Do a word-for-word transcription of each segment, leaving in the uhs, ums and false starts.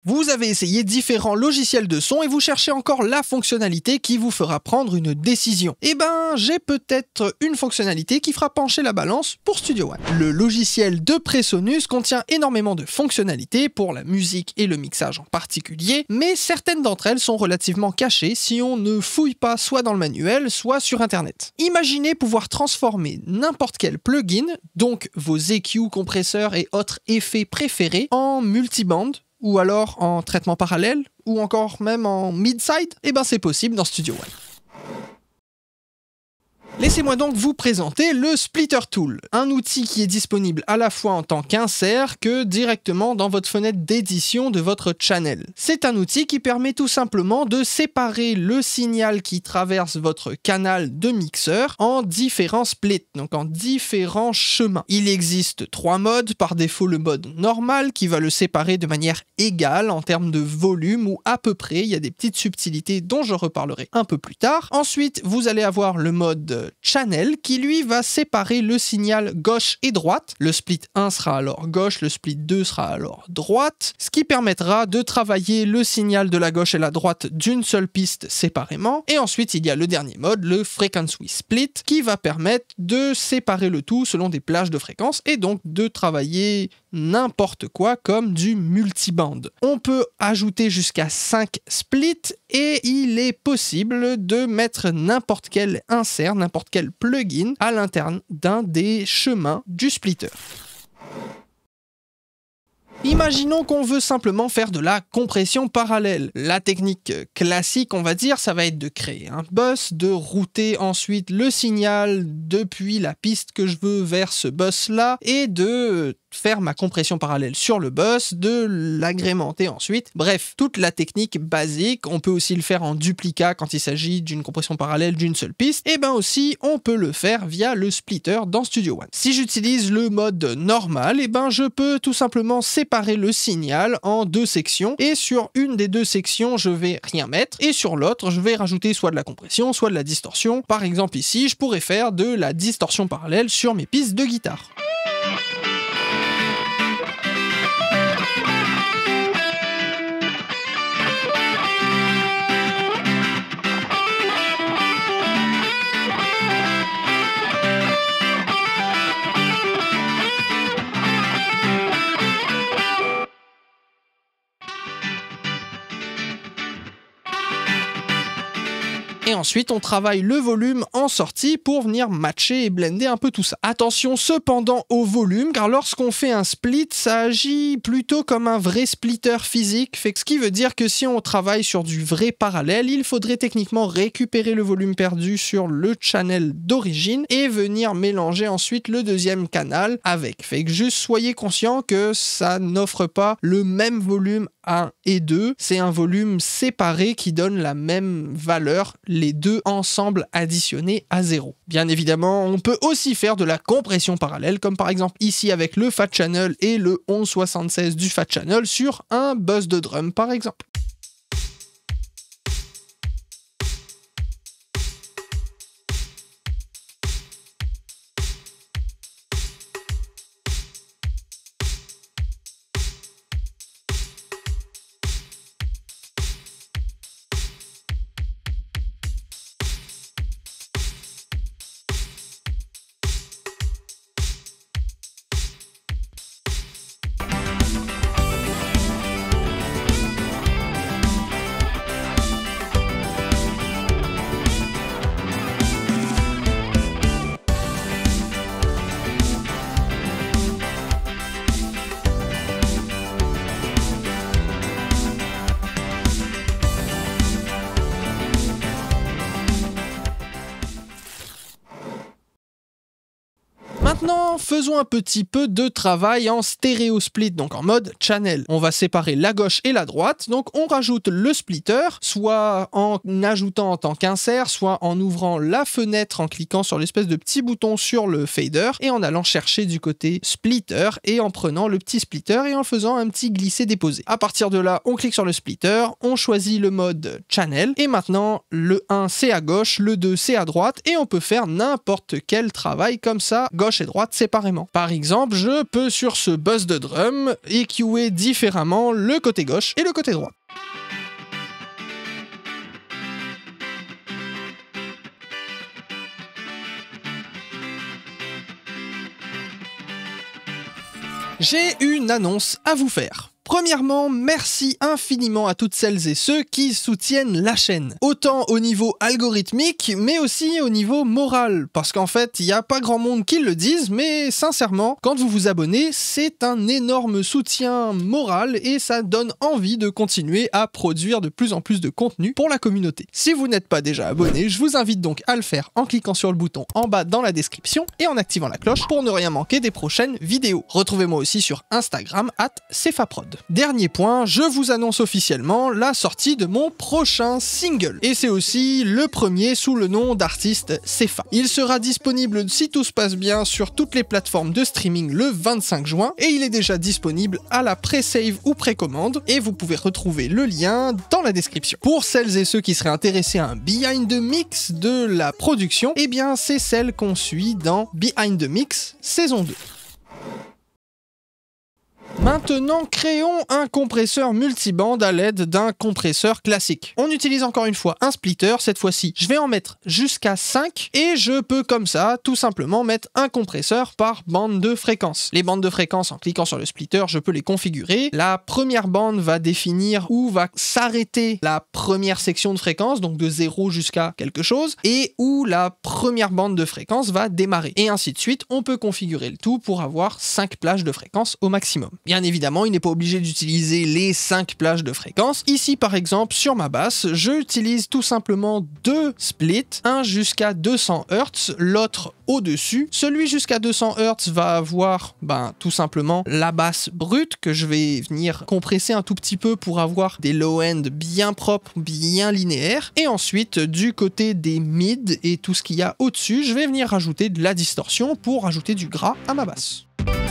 Vous avez essayé différents logiciels de son et vous cherchez encore la fonctionnalité qui vous fera prendre une décision. Eh ben, j'ai peut-être une fonctionnalité qui fera pencher la balance pour Studio One. Le logiciel de Presonus contient énormément de fonctionnalités pour la musique et le mixage en particulier, mais certaines d'entre elles sont relativement cachées si on ne fouille pas soit dans le manuel, soit sur internet. Imaginez pouvoir transformer n'importe quel plugin, donc vos E Q, compresseurs et autres effets préférés, en multiband, ou alors en traitement parallèle, ou encore même en mid-side. Eh ben c'est possible dans Studio One. Laissez-moi donc vous présenter le Splitter Tool, un outil qui est disponible à la fois en tant qu'insert que directement dans votre fenêtre d'édition de votre channel. C'est un outil qui permet tout simplement de séparer le signal qui traverse votre canal de mixeur en différents splits, donc en différents chemins. Il existe trois modes, par défaut le mode normal qui va le séparer de manière égale en termes de volume ou à peu près, il y a des petites subtilités dont je reparlerai un peu plus tard. Ensuite, vous allez avoir le mode channel qui lui va séparer le signal gauche et droite. Le split un sera alors gauche, le split deux sera alors droite, ce qui permettra de travailler le signal de la gauche et la droite d'une seule piste séparément. Et ensuite il y a le dernier mode, le frequency split, qui va permettre de séparer le tout selon des plages de fréquences et donc de travailler n'importe quoi comme du multiband. On peut ajouter jusqu'à cinq splits et il est possible de mettre n'importe quel insert, n'importe quel plugin à l'interne d'un des chemins du splitter. Imaginons qu'on veut simplement faire de la compression parallèle. La technique classique, on va dire, ça va être de créer un bus, de router ensuite le signal depuis la piste que je veux vers ce bus-là et de faire ma compression parallèle sur le bus, de l'agrémenter ensuite. Bref, toute la technique basique. On peut aussi le faire en duplicat quand il s'agit d'une compression parallèle d'une seule piste. Et bien aussi, on peut le faire via le splitter dans Studio One. Si j'utilise le mode normal, et ben je peux tout simplement séparer le signal en deux sections. Et sur une des deux sections, je vais rien mettre. Et sur l'autre, je vais rajouter soit de la compression, soit de la distorsion. Par exemple ici, je pourrais faire de la distorsion parallèle sur mes pistes de guitare. Et ensuite, on travaille le volume en sortie pour venir matcher et blender un peu tout ça. Attention cependant au volume, car lorsqu'on fait un split, ça agit plutôt comme un vrai splitter physique, fait que ce qui veut dire que si on travaille sur du vrai parallèle, il faudrait techniquement récupérer le volume perdu sur le channel d'origine et venir mélanger ensuite le deuxième canal avec. Fait que juste soyez conscient que ça n'offre pas le même volume un et deux, c'est un volume séparé qui donne la même valeur, les deux ensemble additionnés à zéro. Bien évidemment, on peut aussi faire de la compression parallèle, comme par exemple ici avec le Fat Channel et le onze soixante-seize du Fat Channel sur un bus de drum par exemple. Maintenant, faisons un petit peu de travail en stéréo split, donc en mode channel. On va séparer la gauche et la droite, donc on rajoute le splitter, soit en ajoutant en tant qu'insert, soit en ouvrant la fenêtre en cliquant sur l'espèce de petit bouton sur le fader et en allant chercher du côté splitter et en prenant le petit splitter et en faisant un petit glisser-déposer. À partir de là, on clique sur le splitter, on choisit le mode channel et maintenant le un c'est à gauche, le deux c'est à droite et on peut faire n'importe quel travail comme ça, gauche et droite, droite séparément. Par exemple, je peux sur ce buzz de drum E Q-er différemment le côté gauche et le côté droit. J'ai une annonce à vous faire. Premièrement, merci infiniment à toutes celles et ceux qui soutiennent la chaîne. Autant au niveau algorithmique, mais aussi au niveau moral. Parce qu'en fait, il n'y a pas grand monde qui le dise, mais sincèrement, quand vous vous abonnez, c'est un énorme soutien moral et ça donne envie de continuer à produire de plus en plus de contenu pour la communauté. Si vous n'êtes pas déjà abonné, je vous invite donc à le faire en cliquant sur le bouton en bas dans la description et en activant la cloche pour ne rien manquer des prochaines vidéos. Retrouvez-moi aussi sur Instagram arobase cefaprod. Dernier point, je vous annonce officiellement la sortie de mon prochain single. Et c'est aussi le premier sous le nom d'artiste Cefa. Il sera disponible, si tout se passe bien, sur toutes les plateformes de streaming le vingt-cinq juin et il est déjà disponible à la pré-save ou précommande et vous pouvez retrouver le lien dans la description. Pour celles et ceux qui seraient intéressés à un Behind the Mix de la production, eh bien c'est celle qu'on suit dans Behind the Mix saison deux. Maintenant, créons un compresseur multibande à l'aide d'un compresseur classique. On utilise encore une fois un splitter, cette fois-ci je vais en mettre jusqu'à cinq et je peux comme ça tout simplement mettre un compresseur par bande de fréquence. Les bandes de fréquence, en cliquant sur le splitter, je peux les configurer. La première bande va définir où va s'arrêter la première section de fréquence, donc de zéro jusqu'à quelque chose, et où la première bande de fréquence va démarrer. Et ainsi de suite, on peut configurer le tout pour avoir cinq plages de fréquence au maximum. Bien évidemment, il n'est pas obligé d'utiliser les cinq plages de fréquence. Ici, par exemple, sur ma basse, j'utilise tout simplement deux splits, un jusqu'à deux cents hertz, l'autre au-dessus. Celui jusqu'à deux cents hertz va avoir ben, tout simplement la basse brute que je vais venir compresser un tout petit peu pour avoir des low-end bien propres, bien linéaires. Et ensuite, du côté des mid et tout ce qu'il y a au-dessus, je vais venir rajouter de la distorsion pour rajouter du gras à ma basse.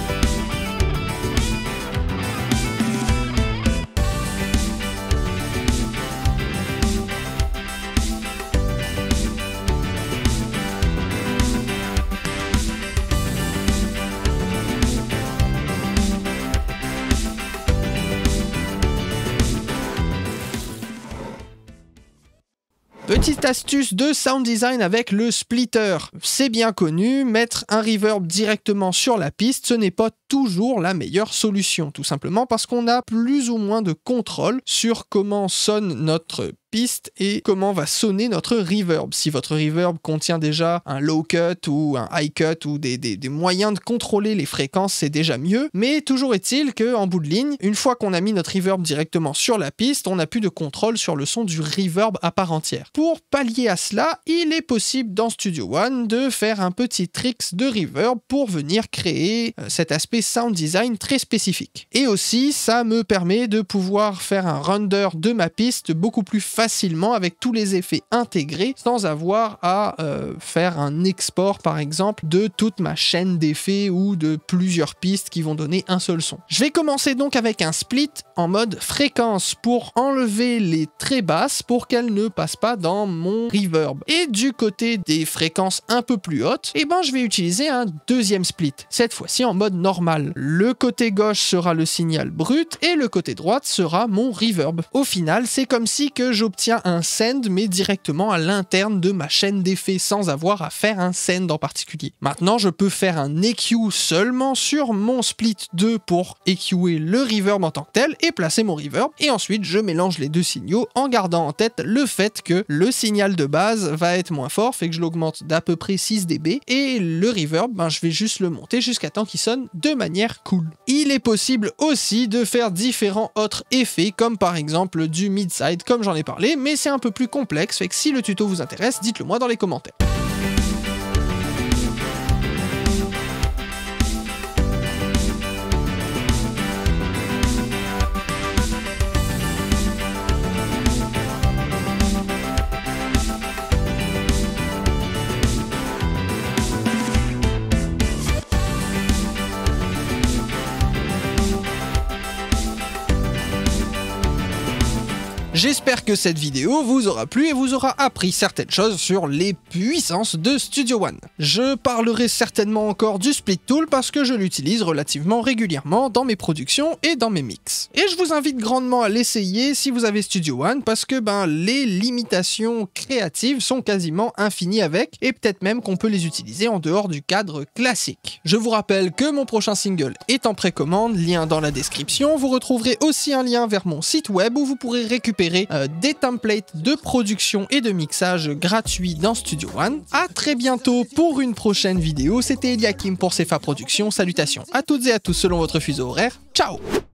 Petite astuce de sound design avec le splitter. C'est bien connu, mettre un reverb directement sur la piste, ce n'est pas toujours la meilleure solution, tout simplement parce qu'on a plus ou moins de contrôle sur comment sonne notre piste et comment va sonner notre reverb. Si votre reverb contient déjà un low cut ou un high cut ou des, des, des moyens de contrôler les fréquences, c'est déjà mieux. Mais toujours est-il qu'en bout de ligne, une fois qu'on a mis notre reverb directement sur la piste, on n'a plus de contrôle sur le son du reverb à part entière. Pour pallier à cela, il est possible dans Studio One de faire un petit tricks de reverb pour venir créer euh, cet aspect sound design très spécifique. Et aussi, ça me permet de pouvoir faire un render de ma piste beaucoup plus facilement avec tous les effets intégrés sans avoir à euh, faire un export par exemple de toute ma chaîne d'effets ou de plusieurs pistes qui vont donner un seul son. Je vais commencer donc avec un split en mode fréquence pour enlever les très basses pour qu'elles ne passent pas dans mon reverb. Et du côté des fréquences un peu plus hautes, eh ben je vais utiliser un deuxième split, cette fois-ci en mode normal. Le côté gauche sera le signal brut et le côté droite sera mon reverb. Au final, c'est comme si que j'obtiens un send mais directement à l'interne de ma chaîne d'effets sans avoir à faire un send en particulier. Maintenant, je peux faire un E Q seulement sur mon split deux pour E Q-er le reverb en tant que tel et placer mon reverb. Et ensuite, je mélange les deux signaux en gardant en tête le fait que le signal de base va être moins fort, fait que je l'augmente d'à peu près six décibels et le reverb, ben, je vais juste le monter jusqu'à temps qu'il sonne de manière cool. Il est possible aussi de faire différents autres effets comme par exemple du mid-side comme j'en ai parlé, mais c'est un peu plus complexe, fait que si le tuto vous intéresse, dites-le moi dans les commentaires. J'espère que cette vidéo vous aura plu et vous aura appris certaines choses sur les puissances de Studio One. Je parlerai certainement encore du Split Tool parce que je l'utilise relativement régulièrement dans mes productions et dans mes mix. Et je vous invite grandement à l'essayer si vous avez Studio One parce que ben, les limitations créatives sont quasiment infinies avec et peut-être même qu'on peut les utiliser en dehors du cadre classique. Je vous rappelle que mon prochain single est en précommande, lien dans la description. Vous retrouverez aussi un lien vers mon site web où vous pourrez récupérer euh, des templates de production et de mixage gratuits dans Studio One. A très bientôt pour une prochaine vidéo. C'était Eliakim pour Cefa Productions. Salutations à toutes et à tous selon votre fuseau horaire. Ciao!